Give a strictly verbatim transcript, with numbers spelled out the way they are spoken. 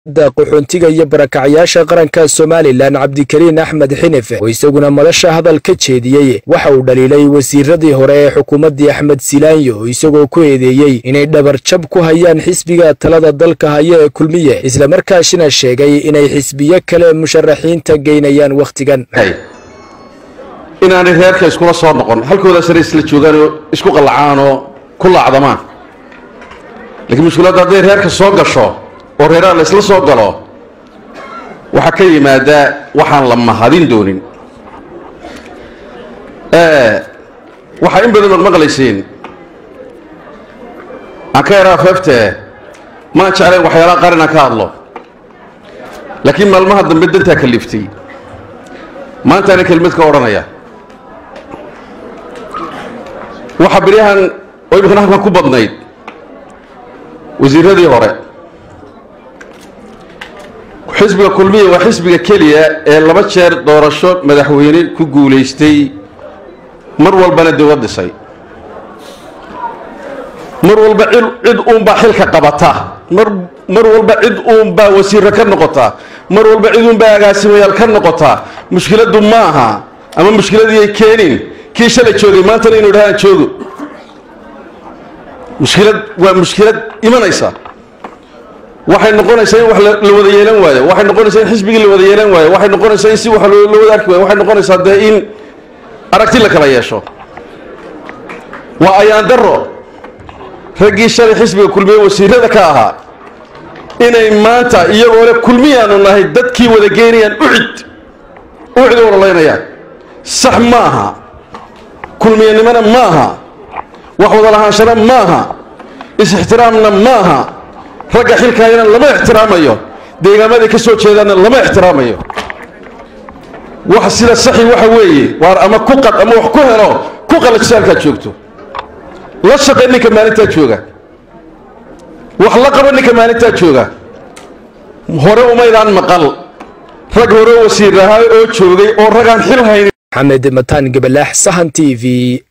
qaxoontiga iyo barakacyaasha qaranka Soomaaliland Cabdikariin Axmed Xinife oo isaguna madasha hadal ka jeediyay waxa uu dhaliilay wasiiradii hore ee xukuumadii Axmed Silaanyo isagoo ku eedeeyay inay dhabar jab ku hayaan xisbiga talada dalka haya ee kulmiye isla markaasina sheegay inay xisbiyo kale musharaxiinta geynayaan waqtigan inaan reerka isku soo noqon halkooda sare isla joogaan oo isku qalacaan oo ku laacdamaan laakiin mushkiladda haday reerka soo gasho oo reeraha la isla soo galo waxa ka yimaada waxaan la mahadin doonin ee waxa in badan maqlaysiin akayra fafte ma jeclay waxyaalaha qarina ka hadlo laakiin maalmaha dambe danta kaliftay maanta ana kelmad ka oranaya waxa bariyahan oo ibnaha ku badnayd wasiiradii hore xisbiga kulmiye waa xisbiga kaliya ee laba jeer doorasho madaxweyne ku guuleystay mar walbana dawlad dhisay mar walba cid uun baa xilka qabata mar mar walba cid uun baa wasiir ka noqota mar walba cid uun baa agaasimayaal ka noqota mushkiladu ma aha ama mushkiladii ay keenin kii shalay joogay maanta inuu dhahaan joogo mushkilad waa mushkilad imanaysa waxay noqonaysaa in wax la wada yeelan waayo waxay noqonaysaa in xisbiga la wada yeelan waayo waxay noqonaysaa in si wax loo wada arki waayo waxay noqonaysaa de in aragti la kala yeesho waa ayaan daro ragii shalay xisbiga kulmiye wasiirada ka ahaa inay maanta iyagoo le kulmiyaanu nahay dadkii wada geynayaan ucid ucid oo leeynayaan sax maaha kulmiyanimana maaha wax wada lahaanshana maaha is ixtiraamna maaha ragga xilkaayna lama ixtiraamayo deegaamada ka soo jeedana lama ixtiraamayo wax sida saxi waxa weeye waar ama ku qad ama wax ku helo ku qalajaalka joogto la shaqeynka maalinta jooga wax la qabanka maalinta jooga hore uma idaan maqal rag hore wasiiraha oo joogay oo ragaan xil hayn Maxamed Mataan Gabalax Sahan T V